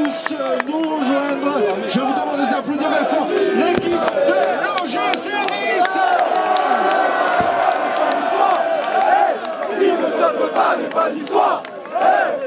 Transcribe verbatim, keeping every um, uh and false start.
tous nous rejoindre. Je vous demande des applaudissements forts. Les